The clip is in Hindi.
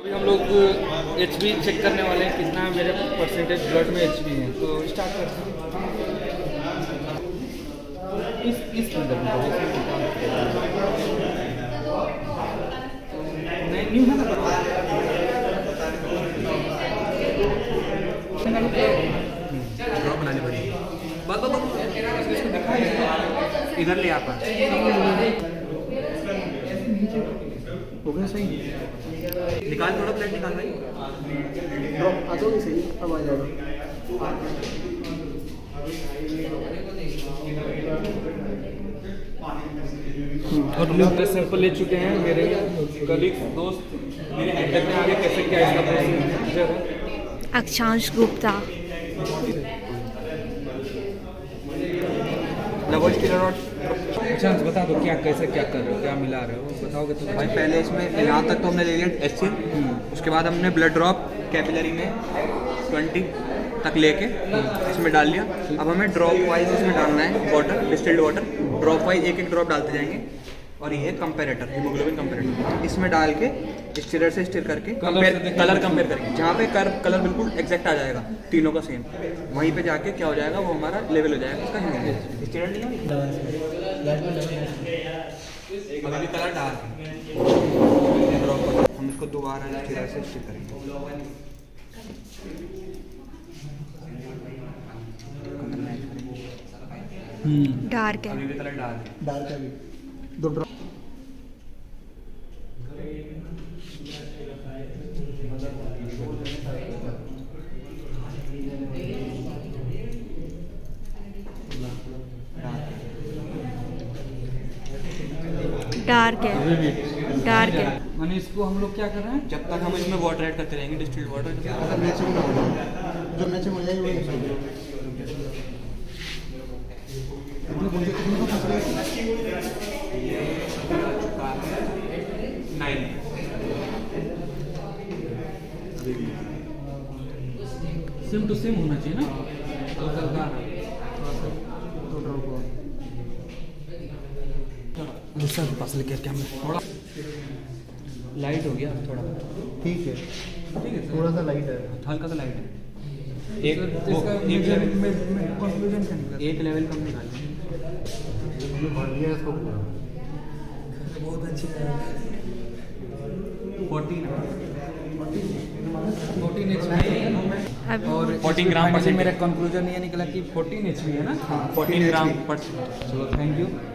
अभी हम लोग एचबी चेक करने वाले हैं, कितना मेरे परसेंटेज ब्लड में एचबी है। तो स्टार्ट करते हैं। इस संदर्भ में नहीं न्यू है ना ड्रॉप बनानी पड़ेगी। इधर ले आप हो गया सही। निकाल, थोड़ा प्लेट निकाल भाई। ड्रॉप आ जाओगे सही, अब आ जाएगा। और लोग सैंपल ले चुके हैं, मेरे कलीग्स दोस्त। देखते हैं आगे कैसे क्या इसका प्रोसीजर है। अक्षांश गुप्ता। अच्छा बता दो क्या कैसे क्या कर रहे हो, क्या मिला रहे हो, बताओगे तो भाई पहले इसमें यहाँ तक तो हमने ले लिया HCl, उसके बाद हमने ब्लड ड्रॉप कैपिलरी में 20 तक लेके इसमें डाल लिया। अब हमें ड्रॉप वाइज इसमें डालना है water, distilled water. Drop wise एक एक ड्रॉप डालते जाएंगे। और ये है कंपेरेटर, हीमोग्लोबिन कंपेरेटर। इसमें डाल के स्टिरर से स्टिर करके कलर कंपेयर करके जहाँ पे कलर बिल्कुल एग्जैक्ट आ जाएगा तीनों का सेम, वहीं पे जाके क्या हो जाएगा, वो हमारा लेवल हो जाएगा इसका हीमोग्लोबिन। स्टिरर नहीं है अभी कलर डाल हम इसको दोबारा स्टिरर से स्टिर करेंगे। डार्क है, अभी भी कलर डाल डार्क है, 2 ड्रॉप। डार्क है, डार्क है। माने इसको हम लोग क्या कर रहे हैं, जब तक हम इसमें वाटर ऐड करते रहेंगे, डिस्टिल्ड वाटर, अगर मैचिंग हो जाए, जो मैचिंग हो जाएगी वही सेम टू सेम होना चाहिए ना। दूसरा के पास लेके क्या थोड़ा लाइट हो गया, थोड़ा ठीक है, थोड़ा सा लाइट है, हल्का सा लाइट है। एक लेवल कम निकाल बहुत अच्छी है। 14 ग्राम। मेरा कंक्लूजन ये निकला कि 14 एचपी है ना। 14 ग्राम पर। चलो थैंक यू।